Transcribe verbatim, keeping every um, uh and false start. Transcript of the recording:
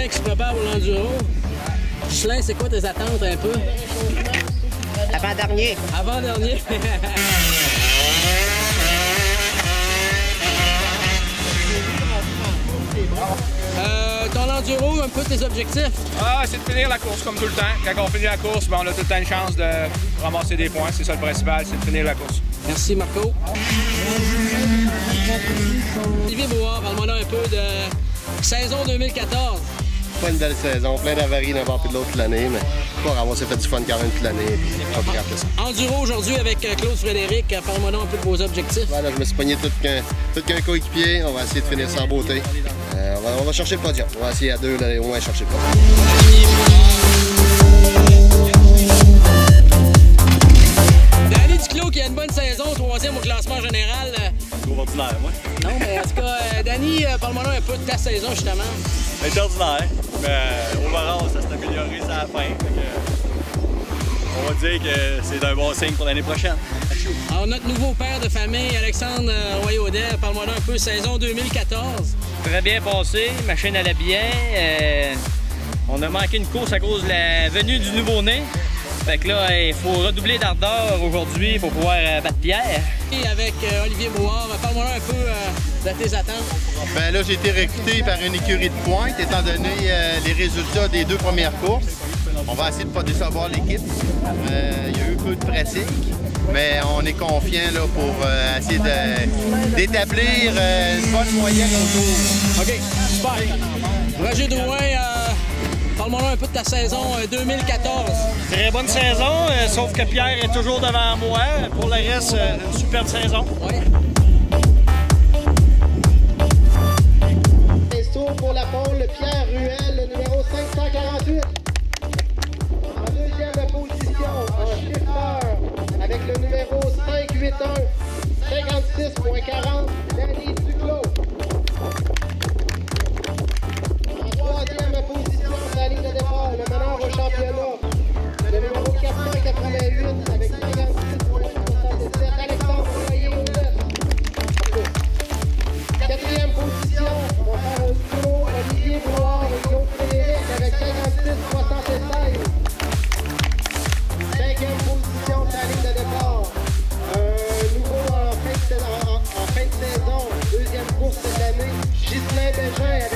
qui se prépare pour l'enduro. Ghislain, c'est quoi tes attentes un peu? Avant-dernier. Avant-dernier. euh, ton enduro, un peu tes objectifs? Ah, c'est de finir la course comme tout le temps. Quand on finit la course, ben, on a tout le temps une chance de ramasser des points. C'est ça le principal, c'est de finir la course. Merci Marco. Olivier Brouard, parle-moi un peu de saison deux mille quatorze. Pas une belle saison, plein d'avaries d'un bord puis de l'autre l'année, mais pas grave, on s'est fait du fun quand même toute l'année, pas plus grave que ça. Enduro aujourd'hui avec Claude Frédéric, parle-moi un peu de vos objectifs. Voilà, je me suis pogné tout qu'un tout qu'un coéquipier, on va essayer de finir ça en beauté. Euh, on, va, on va chercher le podium, on va essayer à deux, là, au moins chercher le podium. Danny Duclos qui a une bonne saison, troisième au classement général. Trop ordinaire, moi. Non, mais en tout cas, euh, Danny, euh, parle-moi un peu de ta saison justement. C'est ordinaire, mais euh, overall, ça s'est amélioré à la fin. Donc, euh, on va dire que c'est un bon signe pour l'année prochaine. Alors, notre nouveau père de famille, Alexandre Royaudet, parle-moi un peu saison deux mille quatorze. Très bien passé, machine allait bien. Euh, on a manqué une course à cause de la venue du nouveau-né. Fait que là, il faut redoubler d'ardeur aujourd'hui pour pouvoir euh, battre Pierre. Et avec euh, Olivier Brouard, parle-moi un peu euh, de tes attentes. Ben là, j'ai été recruté par une écurie de pointe, étant donné euh, les résultats des deux premières courses. On va essayer de ne pas décevoir l'équipe. Euh, il y a eu peu de pratique, mais on est confiant là, pour euh, essayer d'établir euh, une bonne moyenne autour. OK, super. Roger Drouin, euh, parle-moi un peu de ta saison euh, deux mille quatorze. Très bonne saison, euh, sauf que Pierre est toujours devant moi. Pour le reste, euh, une superbe saison. Ouais. Pour la pole, Pierre Ruel, le numéro cinq cent quarante-huit. En deuxième position, en shifter, avec le numéro cinq huit un, cinquante-six quarante, Danny Duclos. En troisième position, sa ligne de départ, le meneur au championnat, le numéro quatre cent quatre-vingt-huit, avec cinquante-six soixante-dix-sept, Alexandre Royer-Oudet. Quatrième position, on va faire un duo, Olivier Brouard et Claude Frédéric avec cinquante-six soixante-seize. Cinquième position de la ligne de départ. Un nouveau en fin de, en, en fin de saison, deuxième course de l'année, Ghislain Bégin